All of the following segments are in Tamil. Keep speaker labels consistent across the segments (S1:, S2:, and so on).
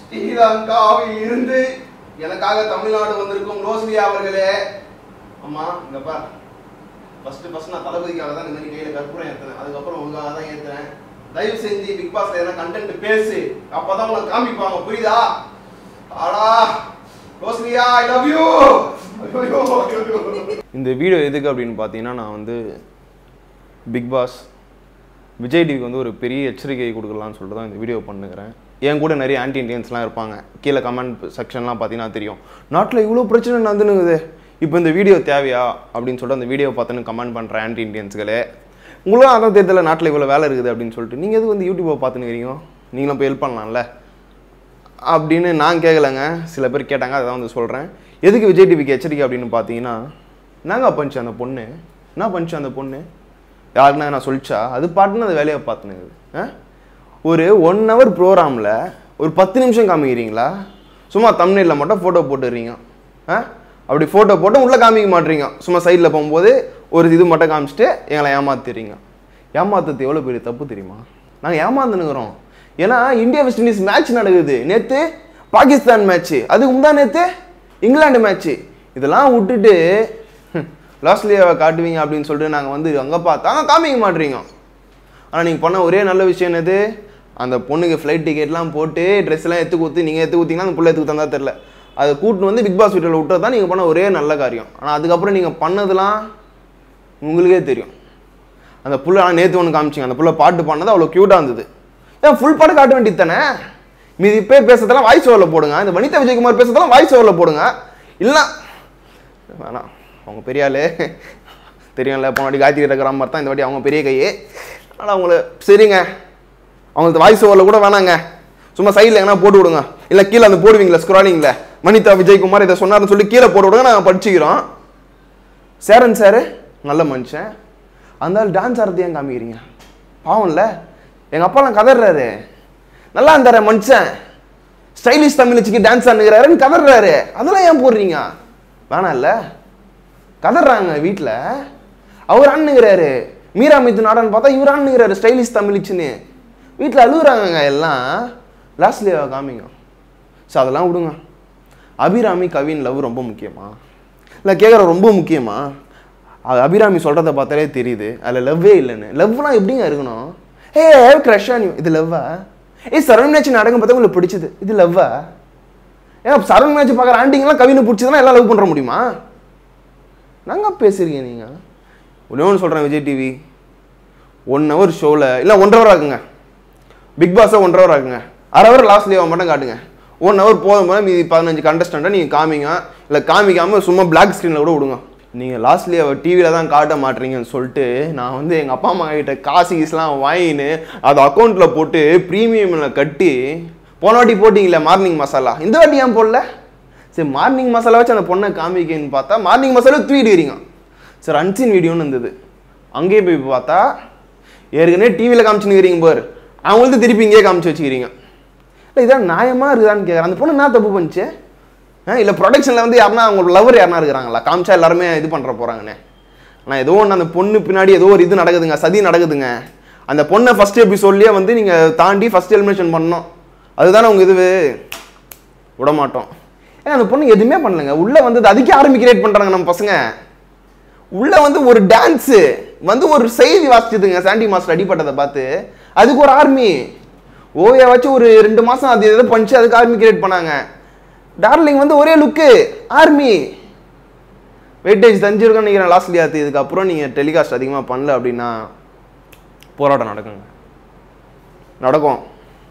S1: ஸ்ரீலங்காவில் இருந்து எனக்காக தமிழ்நாடு வந்திருக்கும் ரோஸ்லியா அவர்களே. அம்மா இங்க பார், ஃபர்ஸ்ட் நான் தளபதிக்காக தான் இந்த மாதிரி கையில கற்பூரம் ஏத்துறேன், அதுக்கப்புறம் உங்களுக்காக தான் ஏத்துறேன். தயவு செஞ்சு பிக் பாஸ்ல எதனா கண்டென்ட் பேசு, அப்பதான் உங்களுக்கு காமிப்பாங்க, புரியுதா? ஆடா ரோஸ்லியா, ஐ லவ் யூ. இந்த வீடியோ எதுக்கு அப்படின்னு பார்த்தீங்கன்னா, நான் வந்து பிக் பாஸ் விஜய் டிவிக்கு வந்து ஒரு பெரிய எச்சரிக்கை கொடுக்கலான்னு சொல்லிட்டு தான் இந்த வீடியோ பண்ணுகிறேன். என் கூட நிறைய ஆன்டி இண்டியன்ஸ்லாம் இருப்பாங்க. கீழே கமெண்ட் செக்ஷன்லாம் பார்த்தீங்கன்னா தெரியும், நாட்டில் இவ்வளோ பிரச்சனை நடந்துனுக்குது, இப்போ இந்த வீடியோ தேவையா அப்படின்னு சொல்லிட்டு அந்த வீடியோ பார்த்துன்னு கமெண்ட் பண்ணுற ஆன்டி இண்டியன்ஸ்களே, உங்களும் அதான் தெரியல நாட்டில் இவ்வளோ வேலை இருக்குது அப்படின்னு சொல்லிட்டு நீங்கள் எதுக்கு வந்து யூடியூப்பை பார்த்துன்னு நீங்களும் போய் ஹெல்ப் பண்ணலாம்ல அப்படின்னு நான் கேட்கலைங்க. சில பேர் கேட்டாங்க, அதை தான் வந்து சொல்கிறேன். எதுக்கு விஜய் டிவிக்கு எச்சரிக்கை அப்படின்னு பார்த்தீங்கன்னா, நாங்கள் பண்ணிச்சு அந்த பொண்ணு என்ன பண்ணிச்சு அந்த பொண்ணு யாருன்னா நான் சொல்லிச்சா, அது பாட்டுன்னு அந்த வேலையை பார்த்துனுக்குது. ஒரு 1 hour ப்ரோக்ராமில் ஒரு 10 நிமிஷம் காமிக்கிறீங்களா? சும்மா தம்ப்நெயிலில் மட்டும் ஃபோட்டோ போட்டுடுறீங்க. அப்படி ஃபோட்டோ போட்டு உள்ளே காமிக்க மாட்டீங்க, சும்மா சைடில் போகும்போது ஒரு இது மட்டும் காமிச்சிட்டு எங்களை ஏமாத்திடுறீங்க. ஏமாத்துறது எவ்வளோ பெரிய தப்பு தெரியுமா? நாங்கள் ஏமாந்துனுக்குறோம். ஏன்னா இந்தியா வெஸ்ட் இண்டீஸ் மேட்ச் நடக்குது, நேற்று பாகிஸ்தான் மேட்ச்சு, அதுக்கு முந்தா நேற்று இங்கிலாந்து மேட்ச்சு. இதெல்லாம் விட்டுட்டு லாஸ்ட்லியாவை காட்டுவீங்க அப்படின்னு சொல்லிட்டு நாங்கள் வந்து அங்கே பார்த்தா காமிக்க மாட்டீங்க. ஆனால் நீங்கள் பண்ண ஒரே நல்ல விஷயம் என்னது, அந்த பொண்ணுக்கு ஃப்ளைட் டிக்கெட்லாம் போட்டு ட்ரெஸ்லாம் எடுத்து கொடுத்து, நீங்கள் எடுத்து கொடுத்தீங்கன்னா அந்த பிள்ளை எடுத்து தந்தா தெரில, அதை கூட்டின்னு வந்து பிக் பாஸ் வீட்டில் விட்டது தான் நீங்கள் பண்ண ஒரே நல்ல காரியம். ஆனால் அதுக்கப்புறம் நீங்கள் பண்ணதெல்லாம் உங்களுக்கே தெரியும். அந்த புள்ள ஆனால் நேற்று ஒன்று காமிச்சிங்க, அந்த புள்ள பாட்டு பாடினது அவ்வளோ க்யூட்டாக இருந்தது. ஏன் ஃபுல் பாட்டு காட்ட வேண்டியது தானே? மீதி பேர் பேசுறதெல்லாம் வாய்ஸ் ஓவரில் போடுங்க, இந்த வனிதா விஜயகுமார் பேசுறதெல்லாம் வாய்ஸ் ஓவரில் போடுங்க. இல்லை வேணாம், அவங்க பெரிய ஆளு தெரியும்ல, போன வாட்டி காய்ச்சி இருக்கிற மாதிரி தான் இந்த வாட்டி அவங்க பெரிய கையே. ஆனால் அவங்கள சரிங்க, அவங்களுக்கு வாய்ஸ் ஓவரில் கூட வேணாங்க, சும்மா சைடில் எங்கன்னா போட்டு விடுங்க, இல்லை கீழே அந்த போடுவீங்களா ஸ்க்ராலிங்கில் வனிதா விஜயகுமார் இதை சொன்னார்னு சொல்லி கீழே போட்டு விடுங்க, நாங்கள் படிச்சுக்கிறோம். சேரன் சார் நல்ல மனுஷன், அந்த டான்ஸ் ஆடுறது ஏன் காமிக்கிறீங்க? பாவம்ல, எங்கள் அப்பாலாம் கதறாரு, நல்லா இருந்தார மனுஷன், ஸ்டைலிஷ் தமிழ் வச்சுக்கி டான்ஸ் ஆடுங்கிறாருன்னு கதறாரு, அதெல்லாம் ஏன் போடுறீங்க? வேணாம் இல்லை, கதறாங்க வீட்டில், அவர் ஆண்ணுங்கிறாரு. மீரா மிதுன் ஆடான்னு பார்த்தா இவர் ஆண்ணுங்கிறாரு ஸ்டைலிஷ் தமிழிச்சுன்னு, வீட்டில் அழுகுறாங்க எல்லாம். லாஸ்ட்லியாவை காமிங்க. ஸோ அதெல்லாம் விடுங்க. அபிராமி கவின் லவ் ரொம்ப முக்கியமா? இல்லை கேட்குற ரொம்ப முக்கியமா? அது அபிராமி சொல்கிறத பார்த்தாலே தெரியுது அதில் லவ்வே இல்லைன்னு. லவ்லாம் எப்படிங்க இருக்கணும்? க்ரஷ் ஆனி இது லவ்வா? சரவண் மேட்ச் நாடகம் பார்த்தா உங்களுக்கு பிடிச்சது, இது லவ்வா? ஏன் சரவண் மேட்ச் பார்க்குற ஆண்டிங்கெல்லாம் கவினை பிடிச்சதுன்னா எல்லாம் லவ் பண்ணுற முடியுமா? நாங்கள் பேசுறீங்க நீங்கள். ஒன்று சொல்கிறேன், விஜய் டிவி 1 hour ஷோவில் இல்லை 1.5 hour ஆகுங்க, பிக் பாஸை 1.5 hour ஆகுங்க, 1/2 hour லாஸ்ட்லியாவை மட்டும் காட்டுங்க. 1 hour போதும் போது மீதி 15 கண்டஸ்டண்ட்டை நீங்கள் காமிங்க, இல்லை காமிக்காமல் சும்மா பிளாக் ஸ்க்ரீனில் கூட விடுங்க. நீங்கள் லாஸ்ட்லியாவை டிவியில் தான் காட்ட மாட்டீங்கன்னு சொல்லிட்டு நான் வந்து எங்கள் அப்பா அம்மா கிட்ட காசு கீஸ்லாம் வாங்கின்னு அதை அக்கௌண்ட்டில் போட்டு ப்ரீமியமில் கட்டி போன வாட்டி போட்டிங்களே மார்னிங் மசாலா, இந்த வாட்டி ஏன் போடல? சரி மார்னிங் மசாலா வச்சு அந்த பொண்ணை காமிக்கன்னு பார்த்தா மார்னிங் மசாலா தூக்கிடுறீங்க. சார் அன்சீன் வீடியோன்னு இருந்தது, அங்கேயே போய் பார்த்தா ஏற்கனவே டிவியில் காமிச்சுன்னுக்கிறீங்க பார், அவங்களுக்கு திருப்பி இங்கேயே காமிச்சு வச்சுக்கிறீங்க. இல்லை இதான் நியாயமாக இருக்குதான்னு கேட்குறேன். அந்த பொண்ணு என்ன தப்பு பண்ணிச்சு? இல்லை ப்ரொடக்ஷனில் வந்து யாருன்னா அவங்க லவர் யாருனா இருக்கிறாங்களா? காமிச்சா எல்லாருமே இது பண்ணுற போகிறாங்கண்ணே. ஆனால் ஏதோ ஒன்று அந்த பொண்ணு பின்னாடி ஏதோ ஒரு இது நடக்குதுங்க, சதி நடக்குதுங்க. அந்த பொண்ணை ஃபஸ்ட் எபிசோட்லேயே வந்து நீங்கள் தாண்டி ஃபஸ்ட் எலிமினேஷன் பண்ணணும், அதுதானே உங்கள் இது விட மாட்டோம். ஏன்னா அந்த பொண்ணு எதுவுமே பண்ணலைங்க, உள்ளே வந்து அதுக்கே ஆர்மி கிரியேட் பண்ணுறாங்க நம்ம பசங்க. உள்ளே வந்து ஒரு டான்ஸு வந்து ஒரு செய்தி வாசிச்சதுங்க, சாண்டி மாஸ்டர் அடிப்பட்டதை பார்த்து அதுக்கு ஒரு ஆர்மி ஓவியா வச்சு ஒரு 2 மாதம் அது எதை பண்ணிச்சு, அதுக்கு ஆர்மி கிரியேட் பண்ணாங்க. டார்லிங் வந்து ஒரே லுக்கு ஆர்மி வெயிட்டேஜ் தெரிஞ்சிருக்குன்னு நினைக்கிறேன் லாஸ்ட்லியாத்து. இதுக்கப்புறம் நீங்கள் டெலிகாஸ்ட் அதிகமாக பண்ணல அப்படின்னா போராட்டம் நடக்குங்க, நடக்கும்,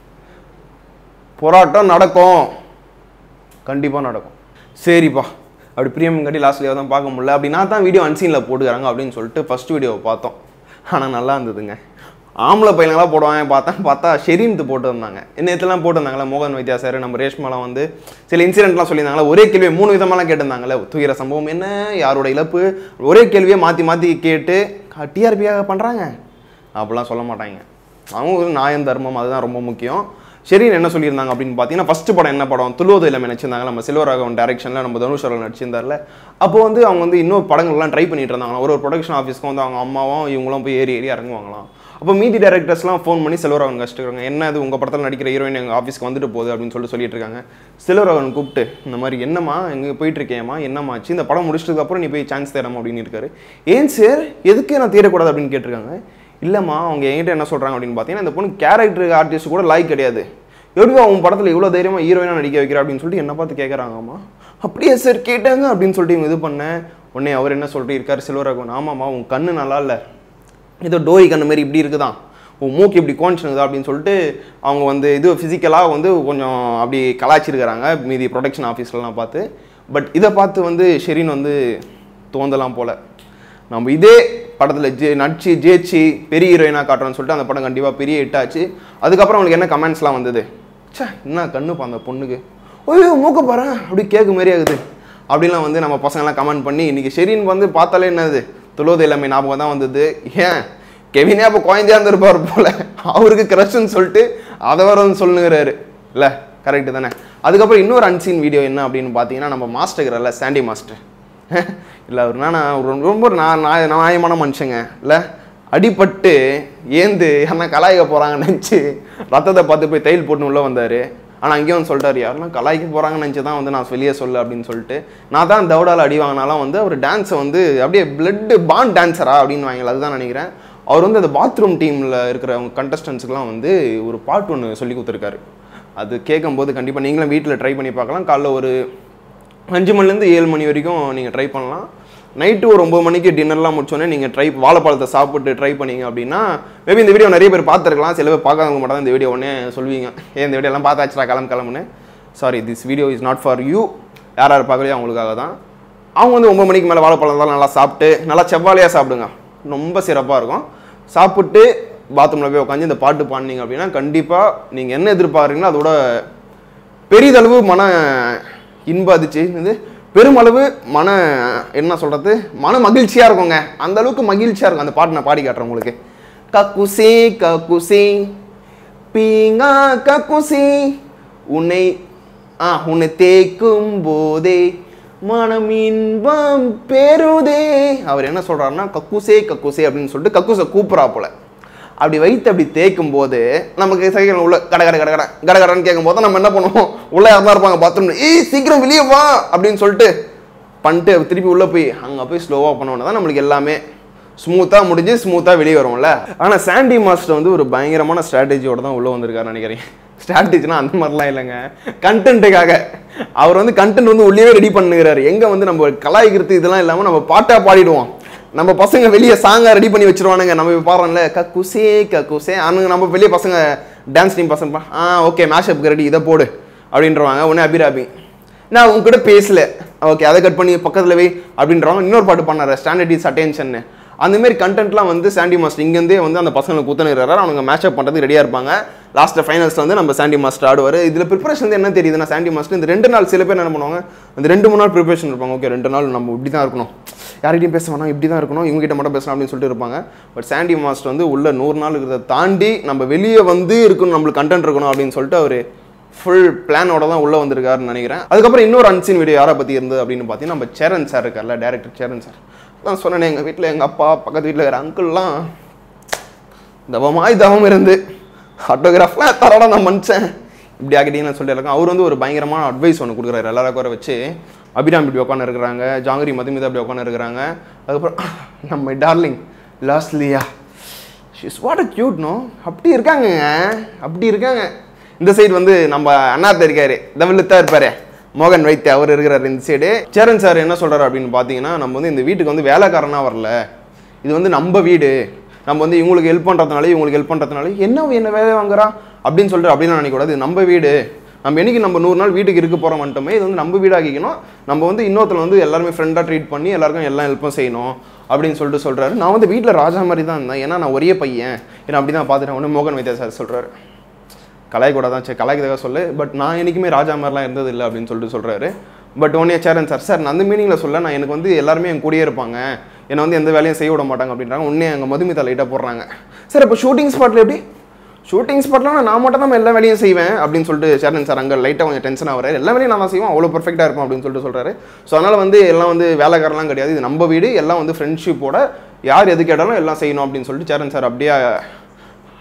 S1: போராட்டம் நடக்கும், கண்டிப்பாக நடக்கும். சரிப்பா, அப்படி பிரியம் கட்டி லாஸ்ட்லியாக தான் பார்க்க முடியல அப்படின்னா தான் வீடியோ அன்சீனில் போட்டுக்கிறாங்க அப்படின்னு சொல்லிட்டு ஃபஸ்ட் வீடியோவை பார்த்தோம். ஆனால் நல்லா இருந்ததுங்க. ஆம்பளை பையனெல்லாம் போடுவாங்க பார்த்தா ஷெரீன்த்து போட்டு வந்தாங்க. நேற்றுலாம் போட்டிருந்தாங்களே மோகன் வைத்தியா சார், நம்ம ரேஷ்மாலாம் வந்து சில இன்சிடென்ட்லாம் சொல்லியிருந்தாங்களே, ஒரே கேள்வியை 3 விதமாலாம் கேட்டிருந்தாங்களே, துயர சம்பவம் என்ன, யாரோட இழப்பு, ஒரே கேள்வியை மாற்றி கேட்டு டிஆர்பியாக பண்ணுறாங்க அப்படிலாம் சொல்ல மாட்டாங்க. அவங்க ஒரு நியாயம் தர்மம் அதுதான் ரொம்ப முக்கியம். ஷெரீன் என்ன சொல்லியிருந்தாங்க அப்படின்னு பார்த்தீங்கன்னா, ஃபஸ்ட்டு படம் என்ன படம் துள்ளுவது இல்லாமல் நினச்சிருந்தாங்க, நம்ம செல்வராகவன் டைரக்ஷனில் நம்ம தனுஷ் அவர்கள் நடிச்சிருந்தார்ல. அப்போ வந்து அவங்க வந்து இன்னொரு படங்கள்லாம் ட்ரை பண்ணிட்டு இருந்தாங்க. ஒரு ப்ரொடக்ஷன் ஆஃபீஸ்க்கு வந்து அவங்க அம்மாவும் இவங்களும் போய் ஏறி இறங்குவாங்களாம். அப்போ மீதி டேரக்டர்ஸ்லாம் ஃபோன் பண்ணி செல்வராகவன் கஷ்டப்படுறாங்க, என்ன அது உங்கள் படத்தில் நடிக்கிற ஹீரோயின் எங்கள் ஆஃபீஸ்க்கு வந்துட்டு போகுது அப்படின்னு சொல்லிட்டு இருக்காங்க. செல்வராகவன் கூப்பிட்டு இந்த மாதிரி என்னம்மா எங்கே போயிட்டு இருக்கேம்மா, என்னம்மாச்சு, இந்த படம் முடிச்சதுக்கப்புறம் நீ போய் சான்ஸ் தேடாமா அப்படின்னு இருக்காரு. ஏன் சார் எதுக்கு நான் தேடக்கூடாது அப்படின்னு கேட்டிருக்காங்க. இல்லைம்மா அவங்க என்கிட்ட என்ன சொல்கிறாங்க அப்படின்னு பார்த்தீங்கன்னா, இந்த பொண்ணு கேரக்டர் ஆர்டிஸ்ட் கூட லாய்க் கிடையாது, எப்படிவா உன் படத்தில் இவ்வளோ தைரியமாக ஹீரோயினாக நடிக்க வைக்கிற அப்படின்னு சொல்லிட்டு என்ன பார்த்து கேட்குறாங்கம்மா. அப்படியே சார் கேட்டாங்க அப்படின்னு சொல்லிட்டு இவங்க இது பண்ணேன். உடனே அவர் என்ன சொல்லிட்டு இருக்காரு செல்வராகவன், ஆமாம்மா உன் கண்ணு நல்லா இல்லை, ஏதோ டோரி கண்ணு மாதிரி இப்படி இருக்குதான், உன் மூக்கு இப்படி கோணிச்சுனுதா அப்படின்னு சொல்லிட்டு அவங்க வந்து இது ஃபிசிக்கலாக வந்து கொஞ்சம் அப்படி கலாச்சிருக்கிறாங்க மீதி ப்ரொடக்ஷன் ஆஃபீஸ்லாம் பார்த்து. பட் இதை பார்த்து வந்து ஷெரீன் வந்து தோந்தலாம் போல், நம்ம இதே படத்தில் நடிச்சு ஜெயிச்சு பெரிய ஹீரோயினாக காட்டுறோன்னு சொல்லிட்டு அந்த படம் கண்டிப்பாக பெரிய ஹிட் ஆச்சு. அதுக்கப்புறம் அவங்களுக்கு என்ன கமெண்ட்ஸ்லாம் வந்தது, சே என்ன கண்ணுப்பா அந்த பொண்ணுக்கு, ஓய்யோ மூக்க பாரு அப்படி கேட்கு மாரி ஆகுது அப்படிலாம் வந்து நம்ம பசங்கள்லாம் கமெண்ட் பண்ணி இன்றைக்கி ஷெரீன் வந்து பார்த்தாலே என்னது தொழுவது எல்லாமே ஞாபகம் தான் வந்தது. ஏன் கெவினே அப்போ குழந்தையாக இருந்திருப்பார் போல், அவருக்கு க்ரஷ்ன்னு சொல்லிட்டு அதை வர வந்து சொல்லுங்கிறாரு இல்லை, கரெக்டு தானே. அதுக்கப்புறம் இன்னொரு அன்சீன் வீடியோ என்ன அப்படின்னு பார்த்தீங்கன்னா, நம்ம மாஸ்டர்கிறல்ல சாண்டி மாஸ்டர் இல்லை அவருனா நான் ரொம்ப நியாயமான மனுஷங்க இல்லை, அடிபட்டு ஏந்து யாருன்னா கலாய்க்க போகிறாங்கன்னு நினச்சி ரத்தத்தை பார்த்து போய் தையல் போட்டு உள்ளே வந்தார். ஆனால் அங்கேயும் வந்து சொல்லிட்டார், யாருன்னா கலாய்க்க போகிறாங்கன்னு நினச்சி தான் வந்து நான் வெளியே சொல்ல அப்படின்னு சொல்லிட்டு. நான் தான் தவுடால் அடி வாங்கினாலும் வந்து அவர் டான்ஸை வந்து அப்படியே பிளட்டு பாண்ட் டான்ஸரா அப்படின்னு வாங்கல, அதுதான் நினைக்கிறேன். அவர் வந்து அந்த பாத்ரூம் டீமில் இருக்கிற அவங்க கண்டஸ்டன்ஸுக்குலாம் வந்து ஒரு பாட்டு ஒன்று சொல்லி கொடுத்துருக்காரு. அது கேட்கும்போது கண்டிப்பாக நீங்களும் வீட்டில் ட்ரை பண்ணி பார்க்கலாம். காலைல ஒரு 5 மணிலேருந்து 7 மணி வரைக்கும் நீங்கள் ட்ரை பண்ணலாம். நைட்டு ஒரு 9 மணிக்கு டின்னர்லாம் முடிச்சோன்னே நீங்கள் வாழைப்பழத்தை சாப்பிட்டு ட்ரை பண்ணிங்க அப்படின்னா மேபி இந்த வீடியோ நிறைய பேர் பார்த்துருக்கலாம், சில பேர் பார்க்காதவங்க மட்டும் தான் இந்த வீடியோ உடனே சொல்வீங்க, இந்த வீடியோலாம் பார்த்தாச்சுடா கிளம்புன்னு. Sorry, this video is not for you. யார் யார் பார்க்கலையோ அவங்களுக்காக தான். அவங்க வந்து 9 மணிக்கு மேலே வாழைப்பழம் தான் நல்லா சாப்பிட்டு நல்லா செவ்வாழையாக சாப்பிடுங்க, ரொம்ப சிறப்பாக இருக்கும். சாப்பிட்டு பாத்ரூமில் போய் உட்காந்து இந்த பாட்டு பாடினீங்க அப்படின்னா கண்டிப்பாக நீங்கள் என்ன எதிர்பார்க்குறீங்களோ அதோட பெரிதளவு மன இன்ப அதிர்ச்சி இது பெருமளவு என்ன சொல்கிறது மன மகிழ்ச்சியாக இருக்குங்க. அந்த அளவுக்கு மகிழ்ச்சியாக இருக்கும் அந்த பாட்டு. நான் பாடி காட்டுறேன் உங்களுக்கு. கக்குசி கக்குசி பீங்கா கக்குசி உன்னை தேக்கும் போதே மனம் இன்பம் பெறுதே. அவர் என்ன சொல்கிறாருன்னா கக்குசே கக்குசே அப்படின்னு சொல்லிட்டு கக்குசை கூப்பிட்றா போல. அப்படி வைத்து அப்படி தேய்க்கும் போது நமக்கு சைக்கிள் உள்ள கடகடன்னு கேட்கும் போது நம்ம என்ன பண்ணுவோம், உள்ள யாருதான் இருப்பாங்க பாத்ரூம், சீக்கிரம் வெளியே வா அப்படின்னு சொல்லிட்டு பண்ணிட்டு திருப்பி உள்ளே போய் அங்கே போய் ஸ்லோவாக பண்ணோன்னா தான் நம்மளுக்கு எல்லாமே ஸ்மூத்தாக முடிஞ்சு ஸ்மூத்தாக வெளியே வரும்ல. ஆனால் சாண்டி மாஸ்டர் வந்து ஒரு பயங்கரமான ஸ்ட்ராட்டஜியோட தான் உள்ளே வந்திருக்காரு நினைக்கிறேன். ஸ்ட்ராட்டஜினா அந்த மாதிரிலாம் இல்லைங்க, கண்டென்ட்டுக்காக. அவர் வந்து கண்டென்ட் வந்து உள்ளே ரெடி பண்ணுகிறாரு. எங்கே வந்து நம்ம கலாய்க்கிறது இதெல்லாம் இல்லாமல் நம்ம பாட்டாக பாடிடுவோம். நம்ம பசங்க வெளியே சாங்காக ரெடி பண்ணி வச்சுருவானுங்க. நம்ம இப்போ பாடுறோம்ல கக்குசே கக்குசே, ஆனால் நம்ம வெளியே பசங்க டான்ஸ் டீம் பசங்க ஓகே மேஷப்க்கு ரெடி இதை போடு அப்படின்றவாங்க. ஒன்று அபிராபி நான் உங்ககிட்ட பேசல, ஓகே அதை கட் பண்ணி பக்கத்தில் வை அப்படின்றவங்க. இன்னொரு பாட்டு பண்ணார் ஸ்டாண்டர்ட் இஸ் அட்டென்ஷன். அந்தமாரி கண்டென்ட்லாம் வந்து சாண்டி மாஸ்டர் இங்கேருந்தே வந்து அந்த பசங்களுக்கு குத்தனுறாரு. அவங்க மேட்சப் பண்ணுறதுக்கு ரெடியாக இருப்பாங்க. லாஸ்ட்டு ஃபைனல்ஸில் வந்து நம்ம சாண்டி மாஸ்டர் ஆடுவார். இதில் ப்ரிப்பரேஷன் வந்து என்ன தெரியுதுன்னா, சாண்டி மாஸ்டர் இந்த 2 நாள் சில பேர் என்ன பண்ணுவாங்க, அந்த 2-3 நாள் ப்ரிப்பரேஷன் இருப்பாங்க. ஓகே 2 நாள் நம்ம இப்படி தான் இருக்கணும், யார்கிட்டையும் பேச வேணாம், இப்படி தான் இருக்கணும், இவங்ககிட்ட மட்டும் பேசலாம் அப்படின்னு சொல்லிட்டு இருப்பாங்க. பட் சாண்டி மாஸ்டர் வந்து உள்ள 100 நாள் இருக்கிறத தாண்டி நம்ம வெளியே வந்து இருக்கணும், நம்மளுக்கு கண்டென்ட் இருக்கணும் அப்படின்னு சொல்லிட்டு அவர் ஃபுல் பிளானோட தான் உள்ளே வந்திருக்காருன்னு நினைக்கிறேன். அதுக்கப்புறம் இன்னொரு அன்சீன் வீடியோ யாரை பற்றி இருந்தது அப்படின்னு பார்த்தீங்கன்னா, நம்ம சேரன் சார் இருக்கார்ல, டேரக்டர் சேரன் சார். நான் சொன்னேன் எங்கள் வீட்டில் எங்கள் அப்பா பக்கத்து வீட்டில் இருக்கிற அங்கிள்லாம் தவம் இருந்து ஆட்டோகிராஃப்லாம் தரோட நான் மனுஷன் இப்படி ஆகிட்டீங்கன்னு சொல்லிட்டு இருக்கேன். அவர் வந்து ஒரு பயங்கரமான அட்வைஸ் ஒன்று கொடுக்குறாரு. எல்லாரும் குறை வச்சு அபிராம் இப்படி உட்காந்து இருக்கிறாங்க, ஜாங்கிரி மதுமிதா அப்படி உட்காந்து இருக்கிறாங்க. அதுக்கப்புறம் நம்ம darling Losliya she's what a cute no அப்படி இருக்காங்க. இந்த சைடு வந்து நம்ம அண்ணாத்த இருக்காரு, தவிழ்த்தான் இருப்பாரு மோகன் வைத்திய, அவர் இருக்கிறார் இந்த சைடு. சேரன் சார் என்ன சொல்கிறார் அப்படின்னு பார்த்தீங்கன்னா, நம்ம வந்து இந்த வீட்டுக்கு வந்து வேலைக்காரனாக வரல, இது வந்து நம்ம வீடு, நம்ம வந்து இவங்களுக்கு ஹெல்ப் பண்ணுறதுனால என்ன வேலை வாங்குறா அப்படின்னு சொல்லிட்டு அப்படிலாம் நினைக்கக்கூடாது. இது நம்ம வீடு, நம்ம என்னைக்கு நம்ம 100 நாள் வீட்டுக்கு இருக்க போகிறோம் வந்துட்டோமே, இது வந்து நம்ம வீடாக்கிக்கணும், நம்ம வந்து இன்னொருத்தர் வந்து எல்லாருமே ஃப்ரெண்டாக ட்ரீட் பண்ணி எல்லாருக்கும் எல்லாம் ஹெல்ப்பும் செய்யணும் அப்படின்னு சொல்லிட்டு சொல்கிறாரு. நான் வந்து வீட்டில் ராஜா மாதிரி தான் இருந்தேன், ஏன்னா நான் ஒரே பையன், ஏன்னா அப்படி தான் பார்த்துட்டேன். ஒன்று மோகன் வைத்தியா சார் சொல்கிறாரு, கலாய்க்கூட தான் சரி கலாய்க்கதாக சொல்லு, பட் நான் என்றைக்குமே ராஜா மாதிரிலாம் இருந்தது இல்லை அப்படின்னு சொல்லிட்டு சொல்கிறாரு. பட் ஒன்னே சேரன் சார் நான் அந்த மீனிங்கில் சொல்ல, நான் எனக்கு வந்து எல்லாருமே என் கூடயே இருப்பாங்க, என்னை வந்து எந்த வேலையும் செய்ய விட மாட்டாங்க அப்படின்றாங்க. ஒன்றே எங்கள் மதுமிதா லைட்டாக போடுறாங்க. சார் இப்போ ஷூட்டிங் ஸ்பாட்டில் எப்படி, ஷூட்டிங் ஸ்பாட்லாம் நான் மட்டும் தான் எல்லா வேலையும் செய்வேன் அப்படின்னு சொல்லிட்டு சேரன் சார் அங்கே லைட்டாக கொஞ்சம் டென்ஷன் ஆகிறாரு. எல்லா வேலையும் நான் தான் செய்வோம், அவ்வளோ பர்ஃபெக்டாக இருக்கும் அப்படின்னு சொல்லிட்டு சொல்கிறாரு. ஸோ அதனால் வந்து எல்லாம் வந்து வேலைக்காரெல்லாம் கிடையாது, இது நம்ம வீடு, எல்லாம் வந்து ஃப்ரெண்ட்ஷிப்போட யார் எது கேட்டாலும் எல்லாம் செய்யணும் அப்படின்னு சொல்லிட்டு சேரன் சார் அப்படியே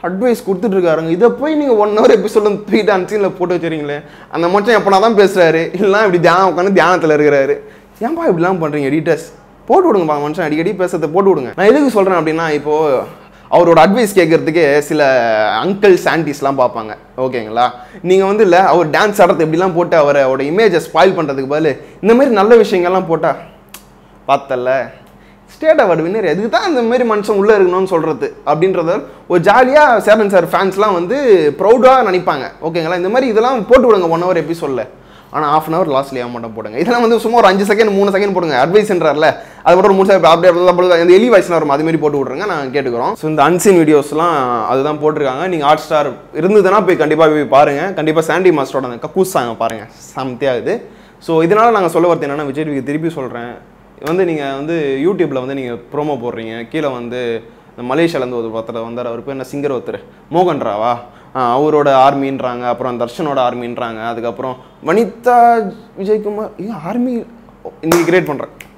S1: அட்வைஸ் கொடுத்துட்ருக்காருங்க. இதை போய் நீங்கள் 1 hour எபிசோட தூக்கிட்டு அன்சீனில் போட்டு வச்சுறீங்களே. அந்த மனுஷன் எப்போனா தான் பேசுகிறாரு, இல்லைனா இப்படி தியானம் உட்காந்து தியானத்தில் இருக்கிறாரு. ஏன்பா இப்படிலாம் பண்ணுறீங்க எடிட்டர்ஸ்? போட்டு விடுங்கப்பா மனுஷன், அடிக்கடி பேசுறதை போட்டு விடுங்க. நான் எதுக்கு சொல்கிறேன் அப்படின்னா, இப்போது அவரோட அட்வைஸ் கேட்கறதுக்கு சில அங்கிள்ஸ் ஆன்டிஸ்லாம் பார்ப்பாங்க, ஓகேங்களா? நீங்கள் வந்து இல்லை அவர் டான்ஸ் ஆடுறது எப்படிலாம் போட்டு அவரோட இமேஜை ஸ்பாயில் பண்ணுறதுக்கு பதில் இந்த மாதிரி நல்ல விஷயங்கள்லாம் போட்டால் பார்த்தல ஸ்டேட் அவார்டு வின்னர் எதுக்கு தான் இந்த மாதிரி மனுஷன் உள்ளே இருக்கணும்னு சொல்கிறது அப்படின்றத ஒரு ஜாலியாக சேரன் சார் ஃபேன்ஸ்லாம் வந்து ப்ரௌடாக நினைப்பாங்க, ஓகேங்களா? இந்த மாதிரி இதெல்லாம் போட்டு விடுங்க 1 hour எபிசோடில். ஆனால் 1/2 hour லாஸ்ட்லேயே மட்டும் போடுங்க. இதெல்லாம் வந்து சும்மா ஒரு 5 செகண்ட் 3 செகண்ட் போடுங்க. அட்வைஸ்ன்றார்ல அது மட்டும் ஒரு 3 செகண்ட் அப்படியே இந்த எலி வாய்ஸ்லாம் வரும், அதுமாரி போட்டு விட்ருங்க, நான் கேட்டுக்கிறோம். ஸோ இந்த அன்சீன் வீடியோஸ்லாம் அதுதான் போட்டிருக்காங்க. நீங்கள் ஹாட் ஸ்டார் இருந்ததுன்னா போய் கண்டிப்பாக போய் பாருங்கள். கண்டிப்பாக சாண்டி மாஸ்டரோட அந்த கக்கூஸ் சாங்க பாருங்கள், செம்மையாகுது. ஸோ இதனால் நாங்கள் சொல்ல வரது என்னென்னா, விஜய் டிவிக்கு திருப்பி சொல்கிறேன், வந்து நீங்கள் வந்து யூடியூப்பில் வந்து நீங்கள் ப்ரோமோ போடுறீங்க, கீழே வந்து இந்த மலேசியாவிலேருந்து ஒருத்தர் வந்தார், அவர் பேர் என்ன சிங்கர் ஒருத்தர் மோகன் ராவா, அவரோட ஆர்மின்றாங்க, அப்புறம் தர்ஷனோட ஆர்மின்றாங்க, அதுக்கப்புறம் வனிதா விஜயகுமார் ஆர்மி. இன்றைக்கி கிரியேட்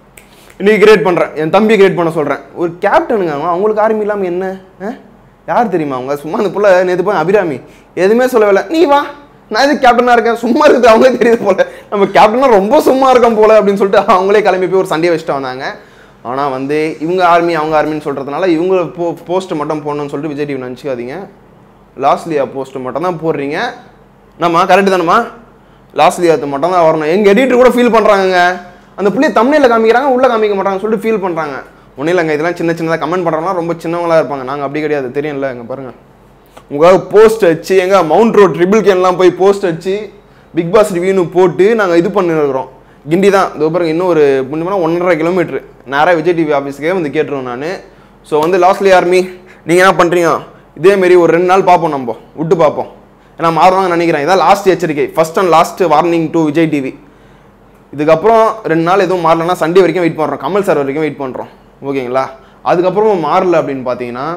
S1: பண்ணுறேன் என் தம்பி கிரியேட் பண்ண சொல்கிறேன். ஒரு கேப்டனுங்க அவங்களுக்கு ஆர்மி இல்லாமல் என்ன யார் தெரியுமா அவங்க? சும்மா அந்த புள்ள நேற்று போய் அபிராமி எதுவுமே சொல்லவில்லை, நீ வா நான் எதுக்கு கேப்டனாக இருக்கேன், சும்மா இருக்குது அவங்களே தெரியுது போல், நம்ம கேப்டனாக ரொம்ப சும்மா இருக்கோம் போல் அப்படின்னு சொல்லிட்டு அவங்களே கிளம்பி போய் ஒரு சண்டையை வச்சுட்டு வந்தாங்க. ஆனால் வந்து இவங்க ஆர்மி அவங்க ஆர்மின்னு சொல்கிறதுனால இவங்க போஸ்ட்டு மட்டும் போடணும்னு சொல்லிட்டு விஜய் டிவி நினச்சிக்காதீங்க. லாஸ்ட்லியா போஸ்ட்டு மட்டும் தான் போடுறீங்க. நம்ம கரெக்டு தானம்மா? லாஸ்ட்லியாத்து மட்டும் தான் வரணும். எங்கள் எடிட்டர் கூட ஃபீல் பண்ணுறாங்க, அந்த புள்ளியை தமிழில் காமிக்கிறாங்க உள்ளே காமிக்க மாட்டாங்கன்னு சொல்லிட்டு ஃபீல் பண்ணுறாங்க. ஒன்றும் இல்லைங்க, இதெல்லாம் சின்னதாக கமெண்ட் பண்ணுறவங்களாம் ரொம்ப சின்னவங்களாக இருப்பாங்க. நாங்கள் அப்படி கிடையாது, தெரியும்ல. எங்கே பாருங்கள், உங்களால் போஸ்ட் வச்சு எங்கே மவுண்ட் ரோட் ட்ரிபிள் கேன்லாம் போய் போஸ்ட் வச்சு பிக் பாஸ் ரிவ்யூன்னு போட்டு நாங்கள் இது பண்ணிருக்கிறோம். கிண்டி தான் இதோ பாருங்க, இன்னும் ஒரு 1.5 கிலோமீட்டர் நேராக விஜய் டிவி ஆஃபீஸுக்கே வந்து கேட்டுருவோம் நான். ஸோ வந்து லாஸ்ட்லி ஆர்மி நீங்கள் என்ன பண்ணுறீங்க, இதேமாரி ஒரு 2 நாள் பார்ப்போம், நம்ம விட்டு பார்ப்போம், ஏன்னா மாறுவாங்கன்னு நினைக்கிறேன். இதான் லாஸ்ட் எச்சரிக்கை, first and last warning to Vijay TV. இதுக்கப்புறம் 2 நாள் எதுவும் மாறலன்னா சண்டே வரைக்கும் வெயிட் பண்ணுறோம், கமல் சார் வரைக்கும் வெயிட் பண்ணுறோம், ஓகேங்களா? அதுக்கப்புறம் மாறல அப்படின்னு பார்த்தீங்கன்னா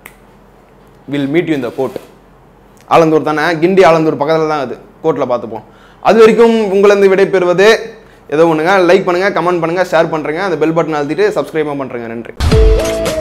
S1: வில் மீட் யூ இந்த கோர்ட். ஆலந்தூர் தானே, கிண்டி ஆலந்தூர் பக்கத்தில் தான் அது, கோர்ட்டில் பார்த்துப்போம். அது வரைக்கும் உங்களிருந்து விடை பெறுவது ஏதோ ஒன்றுங்க. லைக் பண்ணுங்கள், கமெண்ட் பண்ணுங்கள், ஷேர் பண்ணுறேங்க, அந்த பெல் பட்டன் அழுத்திட்டு சப்ஸ்கிரைப் பண்ணுறேங்க. நன்றி.